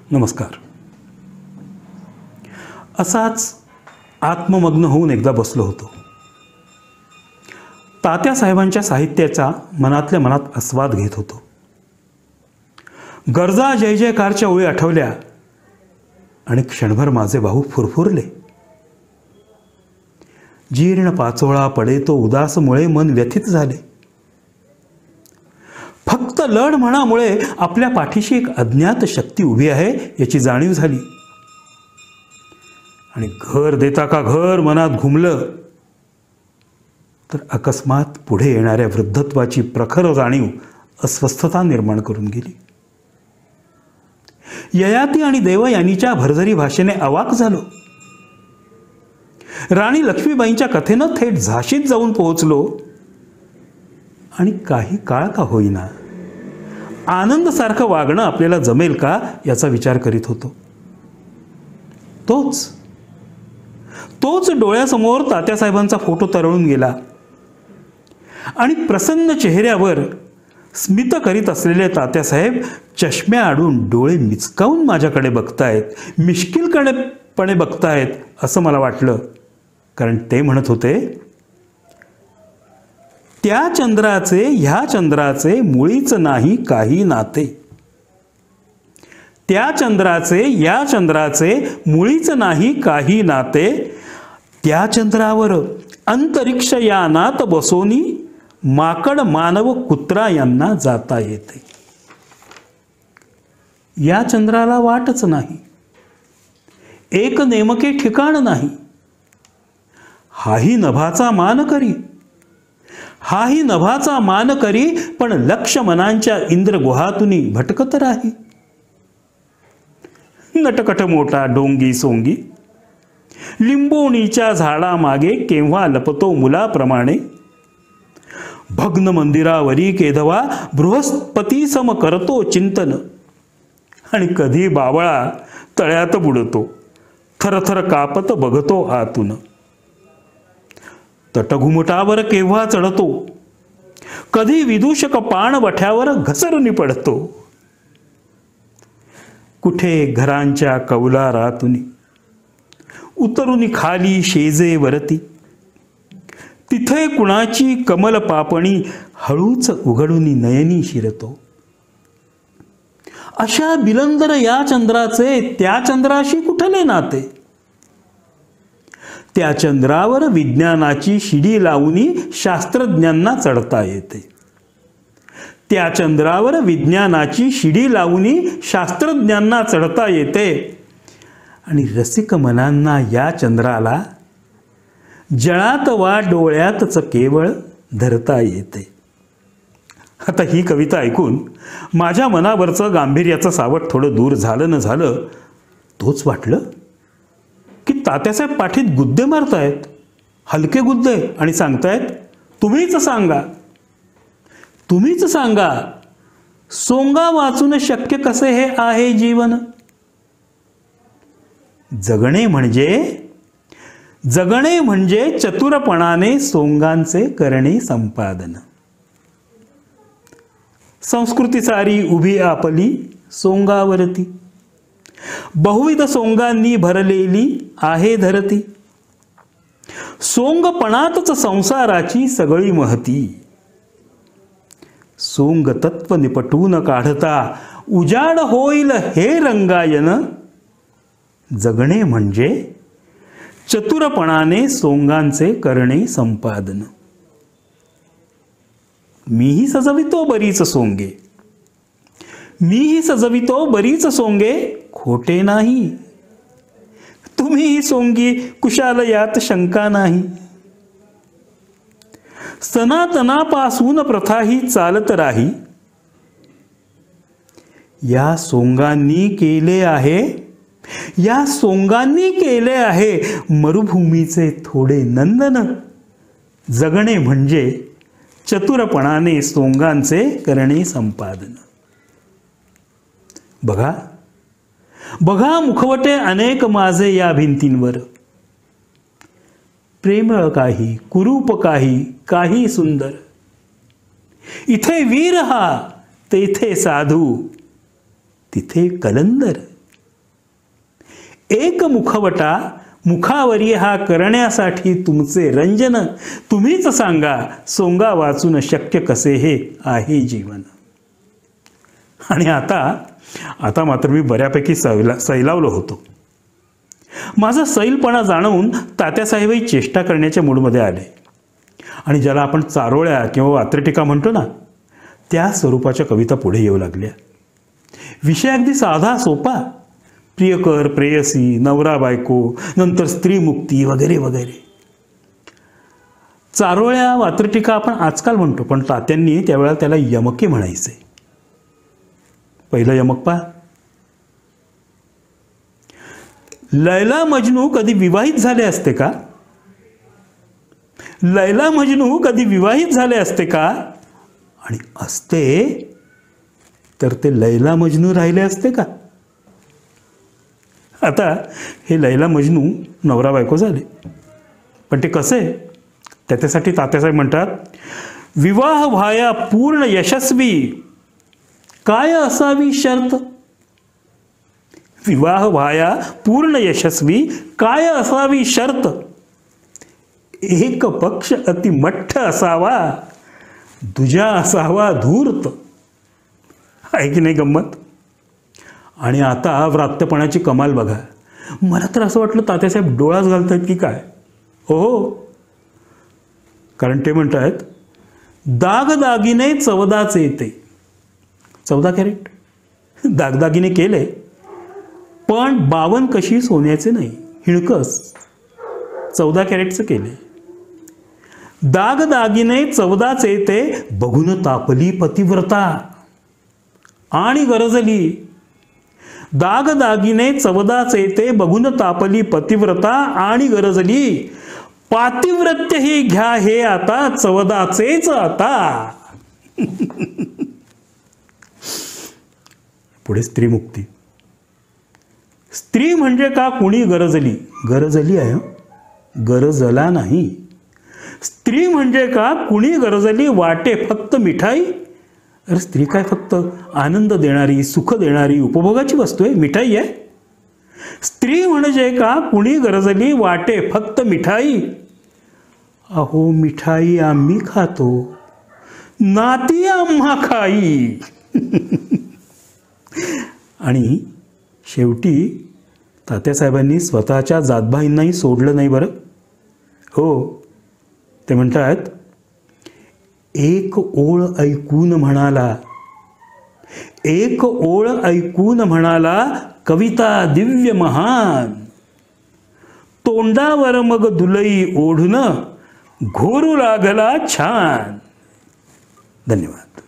नमस्कार. असाच आत्ममग्न होऊन एकदा बसलो होतो. तात्यासाहेबांच्या साहित्याचा मनातल्या मनात आस्वाद घेत होतो. गरजा जय जयकारच्या ओळी आठवल्या आणि क्षणभर माझे बाहू फुरफुरले. जीर्ण पाचोळा पडे तो उदासमुळे मन व्यथित झाले. फक्त लढ म्हणामुळे आपल्या पाठीशी एक अज्ञात शक्ती उभी आहे याची जाणीव झाली. आणि घर देता का घर मनात घुमलं तर अकस्मात पुढे येणाऱ्या वृद्धत्वाची प्रखर जाणीव अस्वस्थता निर्माण करून गेली. ययाती आणि देवयानीच्या भरजरी भाषेने अवाक झालो. राणी लक्ष्मीबाईंच्या कथेनं थेट झाशीत जाऊन पोहोचलो आणि काही काळ का होईना आनंद सारखं वागणं आपल्याला जमेल का याचा विचार करीत होतो. तोच डोळ्यासमोर तात्यासाहेबांचा फोटो तरळून गेला आणि प्रसन्न चेहऱ्यावर स्मित करीत असलेले तात्यासाहेब चष्म्याआडून डोळे मिचकावून माझ्याकडे बघतायत, मिश्किलपणे बघतायत असं मला वाटलं. कारण ते म्हणत होते, त्या चंद्राचे ह्या चंद्राचे मुळीच नाही काही नाते. त्या चंद्राचे या चंद्राचे मुळीच नाही काही नाते. त्या चंद्रावर अंतरिक्ष यानात बसोनी माकड मानव कुत्रा यांना जाता येते. या चंद्राला वाटच नाही, एक नेमके ठिकाण नाही. हाही नभाचा मान करी, हाही नभाचा मान करी, पण लक्ष मनांच्या इंद्रगुहातुनी भटकत राही. नटकट मोठा डोंगी सोंगी लिंबोणीच्या झाडामागे केव्हा लपतो मुलाप्रमाणे. भग्न मंदिरावरी केधवा बृहस्पती सम करतो चिंतन आणि कधी बावळा तळ्यात बुडतो थरथर कापत बघतो आतून. तटघुमटावर केव्हा चढतो, कधी विदूषक पाण वठ्यावर घसरुनी पडतो. कुठे घरांच्या कौलारातुनी उतरुनी खाली शेजेवरती, तिथे कुणाची कमल पापणी हळूच उघडूनी नयनी शिरतो. अशा बिलंदर या चंद्राचे त्या चंद्राशी कुठले नाते. त्या चंद्रावर विज्ञानाची शिडी लावूनी शास्त्रज्ञांना चढता येते. त्या चंद्रावर विज्ञानाची शिडी लावूनी शास्त्रज्ञांना चढता येते. आणि रसिक मनांना या चंद्राला जळात वा डोळ्यातच केवळ धरता येते. आता ही कविता ऐकून माझ्या मनावरचं गांभीर्याचं सावट थोडं दूर झालं न झालं. तोच वाटलं की तात्यासाहेब पाठीत गुद्दे मारतायत, हलके गुद्दे, आणि सांगतायत, तुम्हीच सांगा, तुम्हीच सांगा, सोंगा वाचून शक्य कसे हे आहे जीवन. जगणे म्हणजे चतुरपणाने सोंगांचे करणे संपादन. संस्कृती सारी उभी आपली सोंगावरती, बहुविध सोंगांनी भरलेली आहे धरती. सोंगपणातच संसाराची सगळी महती. सोंग तत्व निपटून काढता उजाड होईल हे रंगायन. जगणे म्हणजे चतुरपणाने सोंगांचे करणे संपादन. मीही सजवितो बरीच सोंगे, मीही सजवितो बरीच सोंगे, खोटे नाही. तुम्हीही सोंगी कुशाल यात शंका नाही. सनातनापासून प्रथाही चालत राही. या सोंगांनी केले आहे, या सोंगांनी केले आहे मरुभूमीचे थोडे नंदन. जगणे म्हणजे चतुरपणाने सोंगांचे करणे संपादन. बघा बघा मुखवटे अनेक माझे या भिंतींवर. प्रेमळ काही, कुरूप काही, काही सुंदर. इथे वीर हा, तेथे साधू, तिथे कलंदर. एक मुखवटा मुखावरी हा करण्यासाठी तुमचे रंजन, तुम्हीच सांगा सोंगा वाचून शक्य कसे हे आहे जीवन. आणि आता मात्र मी बऱ्यापैकी सैलावलो होतो. माझा सैलपणा जाणवून तात्यासाहेबही चेष्टा करण्याच्या मूडमध्ये आले आणि ज्याला आपण चारोळ्या किंवा वात्रटिका म्हणतो ना, त्या स्वरूपाच्या कविता पुढे येऊ लागल्या. विषय अगदी साधा सोपा, प्रियकर प्रेयसी, नवरा बायको, नंतर स्त्री मुक्ती वगैरे वगैरे. चारोळ्या वात्रटिका आपण आजकाल म्हणतो, पण तात्यांनी त्यावेळेला त्याला यमके म्हणायचे. पहिलं यमक पहा. लैला मजनू कधी विवाहित झाले असते का? लैला मजनू कधी विवाहित झाले असते का? आणि असते तर ते लैला मजनू राहिले असते का? आता हे लैला मजनू नवरा बायको झाले, पण ते कसे? त्याच्यासाठी तात्यासाहेब म्हणतात, विवाह व्हाया पूर्ण यशस्वी काय असावी शर्त? विवाह व्हाया पूर्ण यशस्वी काय असावी शर्त? एक पक्ष अतिमठ्ठ असावा, दुजा असावा धूर्त. आहे की नाही गंमत? आणि आता व्रात्यपणाची कमाल बघा. मला तर असं वाटलं तात्यासाहेब डोळाच घालतात की काय. हो, कारण ते म्हणतात, दागदागिने चवदाचे येते. 14 कॅरेट दागदागिने केले, पण 52 कशी सोन्याचे नाही, हिणकस 14 कॅरेटचं केले. दागदागिने 14चे येते, बघून तापली पतिव्रता आणि गरजली. दागदागिने 14चे येते, बघून तापली पतिव्रता आणि गरजली. पातिव्रत्य हे घ्या हे आता 14चेच आता. पुढे स्त्रीमुक्ती. स्त्री म्हणजे का कुणी गरजली? गरजली आहे, गरजला नाही. स्त्री म्हणजे का कुणी गरजली वाटे फक्त मिठाई? अरे स्त्री काय फक्त आनंद देणारी, सुख देणारी उपभोगाची वस्तू आहे? मिठाई आहे. स्त्री म्हणजे का कुणी गरजली वाटे फक्त मिठाई? अहो मिठाई आम्ही खातो, नाती आम्हा खाई. आणि शेवटी तात्यासाहेबांनी स्वतःच्या जातभाईंनाही सोडलं नाही बरं. हो, ते म्हणतात, एक ओळ ऐकून म्हणाला, एक ओळ ऐकून म्हणाला कविता दिव्य महान. तोंडावर मग दुलई ओढून घोरू लागला छान. धन्यवाद.